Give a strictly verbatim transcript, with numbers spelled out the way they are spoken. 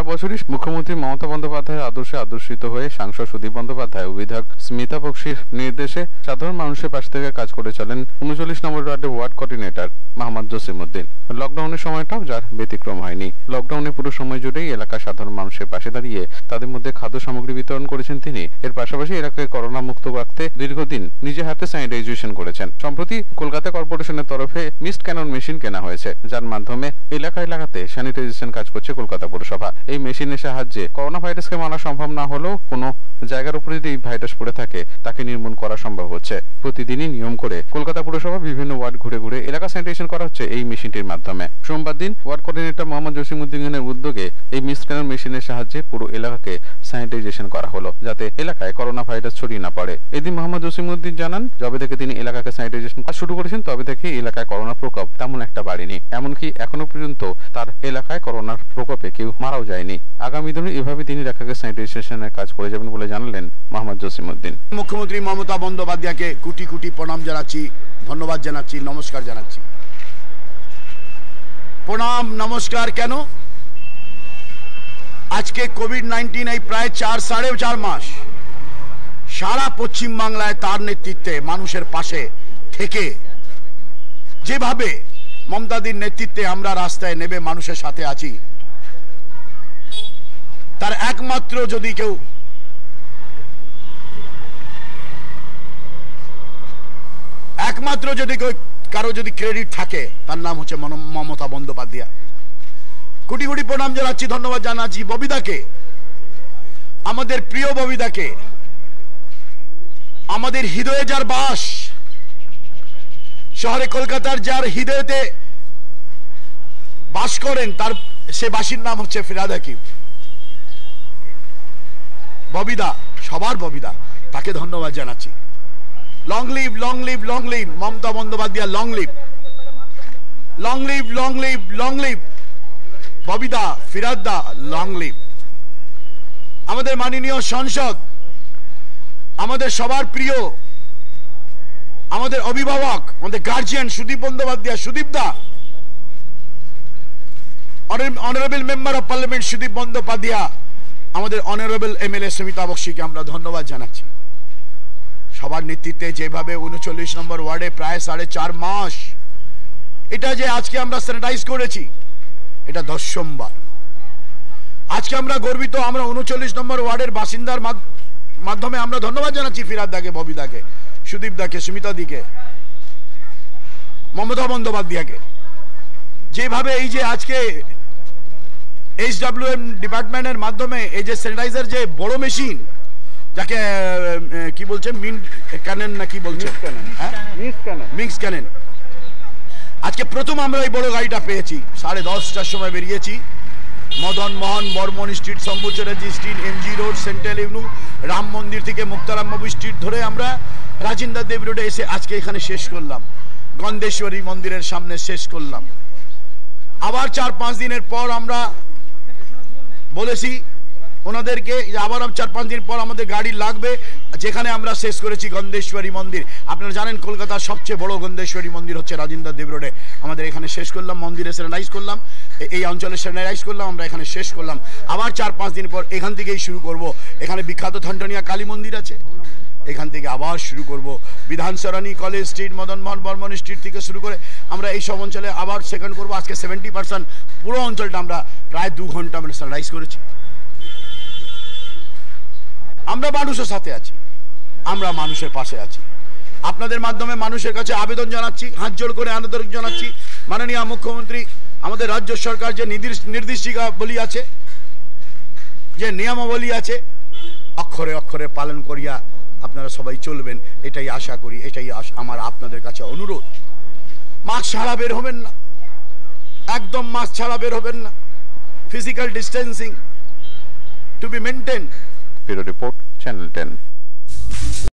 বছরই মুখ্যমন্ত্রী মমতা বন্দ্যোপাধ্যায়ের আদর্শে আদর্শিত হয়ে সাংসদ সুদীপ বন্দ্যোপাধ্যায় ও বিধায়ক স্মিতা বক্সির নির্দেশে সাধারণ মানুষের পাশে থেকে কাজ করে চলেন উনচল্লিশ নম্বর ওয়ার্ডের ওয়ার্ড কোঅর্ডিনেটর মোহাম্মদ জসিমউদ্দিন। লকডাউনের সময়টাও যার ব্যতিক্রম হয়নি। লকডাউনে পুরো সময় জুড়েই এলাকার সাধারণ মানুষের পাশে দাঁড়িয়ে তাদের মধ্যে খাদ্য সামগ্রী বিতরণ করেছেন তিনি। এর পাশাপাশি এলাকাকে করোনা মুক্ত রাখতে দীর্ঘদিন নিজে হাতে স্যানিটাইজেশন করেছেন। সম্প্রতি কলকাতা কর্পোরেশনের তরফে মিস্ট ক্যানন মেশিন কেনা হয়েছে, যার মাধ্যমে এলাকা এলাকাতে স্যানিটাইজেশন কাজ করছে কলকাতা পৌরসভা। এই মেশিনের সাহায্যে করোনা ভাইরাসকে মানা সম্ভব না হলেও কোনো জায়গার উপরে যদি এই ভাইরাস পড়ে থাকে তাকে নির্মূল করা সম্ভব হচ্ছে। প্রতিদিনই নিয়ম করে কলকাতা পৌরসভা বিভিন্ন ওয়ার্ড ঘুরে ঘুরে এলাকা স্যানিটাইজেশন করা হচ্ছে এই মেশিনটির মাধ্যমে। সোমবার দিন ওয়ার্ড কোঅর্ডিনেটর মোহাম্মদ জসিমউদ্দিনের উদ্যোগে এই মিস্ট ক্যানন মেশিনের সাহায্যে পুরো এলাকাকে স্যানিটাইজেশন করা হলো, যাতে এলাকায় করোনা ভাইরাস ছড়িয়ে না পড়ে। এদিন মোহাম্মদ জসিমউদ্দিন জানান, যবে থেকে তিনি এলাকাকে স্যানিটাইজেশন কাজ শুরু করেছেন তবে থেকে এলাকায় করোনা প্রকোপ তেমন একটা বাড়েনি। এমনকি এখনো পর্যন্ত তার এলাকায় করোনার প্রকোপে কেউ মারাও যায়নি। আগামী দিনে এভাবে তিনি এলাকাকে স্যানিটাইজেশনের কাজ করে যাবেন বলে জানালেন মোহাম্মদ জসিমউদ্দিন। মুখ্যমন্ত্রী মমতা বন্দ্যোপাধ্যায়কে কোটি কোটি প্রণাম জানাচ্ছি, ধন্যবাদ জানাচ্ছি, নমস্কার জানাচ্ছি। প্রণাম নমস্কার কেন? আজকে কোভিড নাইন্টিন এই প্রায় চার সাড়ে চার মাস সারা পশ্চিম বাংলায় তার নেতৃত্বে মানুষের পাশে থেকে যেভাবে মমতাদির নেতৃত্বে আমরা রাস্তায় নেবে মানুষের সাথে আছি, তার একমাত্র যদি কেউ একমাত্র যদি কারো যদি ক্রেডিট থাকে তার নাম হচ্ছে মমতা বন্দ্যোপাধ্যায়। কোটি কোটি প্রণাম জানাচ্ছি, ধন্যবাদ জানাচ্ছি ববিদাকে, আমাদের প্রিয় ববিদাকে, আমাদের হৃদয়ে যার বাস, শহরে কলকাতার যার হৃদয়তে বাস করেন, তার সে বাসীর নাম হচ্ছে ফিরহাদ হাকিম। ববিদা, সবার ববিদা, তাকে ধন্যবাদ জানাচ্ছি। Long live, long live, long live Mamata Bandyopadhyay, long live, long live, long live, long live ববিদা, ফিরহাদদা, লং লিভ। আমাদের মাননীয় সংসদ, আমাদের সবার প্রিয়, আমাদের অভিভাবক, আমাদের গার্জিয়ান সুদীপ বন্দ্যোপাধ্যায়, সুদীপদা, honourable member of parliament Sudip Bandyopadhyay, আমাদের অনারেবল এমএলএ স্মিতা বক্সিকে আমরা ধন্যবাদ জানাচ্ছি। সবার নেতৃত্বে যেভাবে উনচল্লিশ নম্বর ওয়ার্ডে প্রায় সাড়ে চার মাস এটা যে আজকে আমরা স্যানিটাইজ করেছি, এটা দশমবার। আজকে আমরা গর্বিত, আমরা উনচল্লিশ নম্বর ওয়ার্ডের বাসিন্দার মাধ্যমে আমরা ধন্যবাদ জানাচ্ছি ফিরহাদদাকে, ববিদাকে, সুদীপদাকে, সুমিতাদিকে, মমতা বন্দ্যোপাধ্যায়কে। যেভাবে এই যে আজকে এইচডব্লিউএম ডিপার্টমেন্টের মাধ্যমে এই যে স্যানিটাইজার যে বড় মেশিন, যাকে কি বলছে মিন্ট ক্যানন না কি বলছে, মিক্স ক্যানন, আজকে প্রথম আমরা এই বড় গাড়িটা পেয়েছি। সাড়ে দশটার সময় বেরিয়েছি, Madan Mohan Barman street, Shambhu Chatterjee street, MG road, central avenue, Ram Mandir থেকে মুক্তারাম বাবু স্ট্রিট ধরে আমরা রাজেন্দ্র দেব রোডে এসে আজকে এখানে শেষ করলাম, গন্ধেশ্বরী মন্দিরের সামনে শেষ করলাম। আবার চার পাঁচ দিনের পর আমরা বলেছি ওনাদেরকে আবার চার পাঁচ দিন পর আমাদের গাড়ি লাগবে, যেখানে আমরা শেষ করেছি গন্ধেশ্বরী মন্দির। আপনারা জানেন কলকাতার সবচেয়ে বড় গন্ধেশ্বরী মন্দির হচ্ছে রাজেন্দ্র দেব রোডে। আমাদের এখানে শেষ করলাম, মন্দিরে স্যানিটাইজ করলাম, এই অঞ্চলে স্যানিটাইজ করলাম, আমরা এখানে শেষ করলাম। আবার চার পাঁচ দিন পর এখান থেকেই শুরু করব। এখানে বিখ্যাত থনটনিয়া কালী মন্দির আছে, এখান থেকে আবার শুরু করব। Bidhan Sarani college street, Madan Mohan Barman street থেকে শুরু করে আমরা এই সব অঞ্চলে আবার সেকেন্ড করব। আজকে সেভেন্টি পার্সেন্ট পুরো অঞ্চলটা আমরা প্রায় দু ঘন্টা আমরা স্যানিটাইজ করেছি। আমরা মানুষের সাথে আছি, আমরা মানুষের পাশে আছি। আপনাদের মাধ্যমে মানুষের কাছে আবেদন জানাচ্ছি, হাত জোড় করে আবেদন জানাচ্ছি, মাননীয় মুখ্যমন্ত্রী, আমাদের রাজ্য সরকার যে নির্দেশিকা বলি আছে, যে নিয়মাবলী আছে, অক্ষরে অক্ষরে পালন করিয়া আপনারা সবাই চলবেন, এটাই আশা করি, এটাই আমার আপনাদের কাছে অনুরোধ। মাস্ক ছাড়া বের হবেন না, একদম মাস্ক ছাড়া বের হবেন না। Physical distancing to be maintain. Bureau report, channel ten.